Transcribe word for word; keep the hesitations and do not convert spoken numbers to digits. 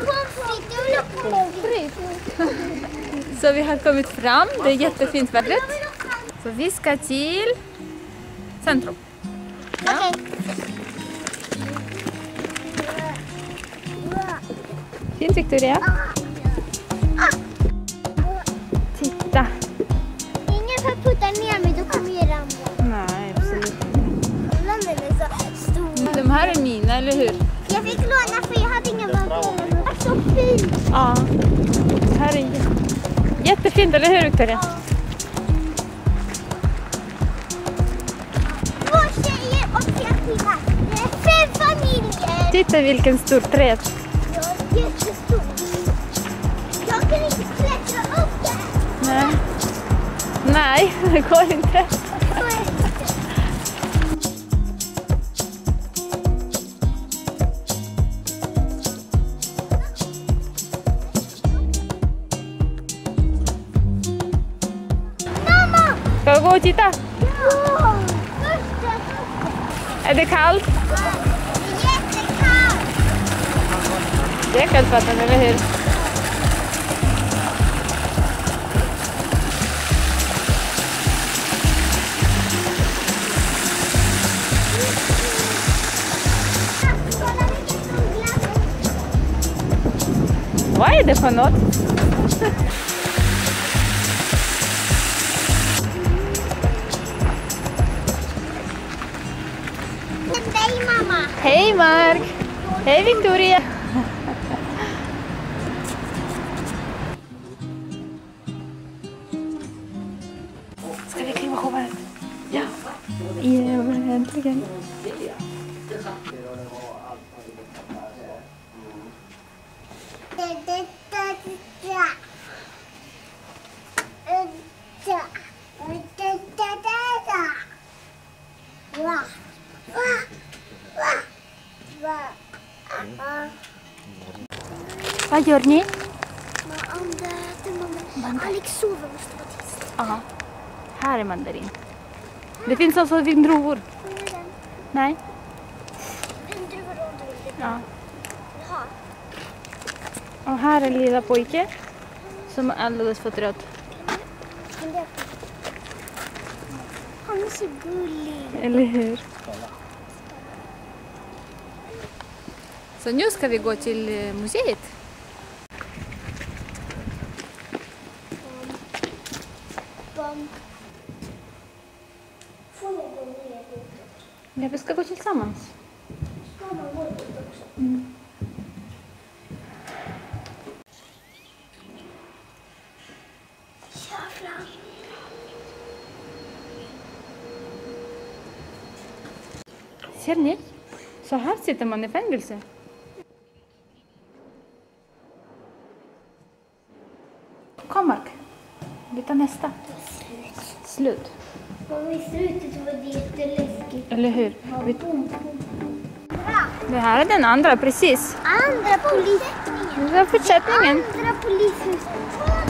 Så vi har kommit fram, det är jättefint vädret. Så vi ska till centrum. Ja. Okej. Fint, Victoria. Titta. Ingen får putta ner mig, då kommer jag ramla. Nej, absolut inte. Den är så stor. De här är mina, eller hur? Jag fick låna för jag hade inga vantar. Det var så fint. Ja. Det här är jättefint, eller hur, Victoria? Ja. Två tjejer och tre killar. Det är fem familjer. Titta vilken stor träd. Ja, jättestor. Jag kan inte klättra upp där. Nej. Nej, det går inte. Så är det. Ska vi gå och titta? Ja! Är det kallt? Jättekallt! Det är kallt vatten, eller hur? Vad är det för något? Hej mamma! Hej Mark! Hej Victoria! Ska vi kliva hovet? Ja! Ja, äntligen! Vad gör ni? Alex sover, måste vara tyst. Ja, här är mandarin. Det finns också vindruvor. Nej? Vindruvor och druvor. Ja. Jaha. Och här är en lilla pojke som är alldeles för trött. Han är så gullig. Eller hur? Så nu ska vi gå till museet. Bom. Får jag gå ner dit också? Ja, vi ska gå tillsammans. Ska man gå dit också? Mm. Jävlar. Ser ni? Så här sitter man i fängelse. Kom Mark. Vi tar nästa. Slut. Och i slutet var det jätteläskigt. Eller hur? Vi... Bra. Det här är den andra, precis. Andra polishuset. Det är fortsättningen. Andra polishuset.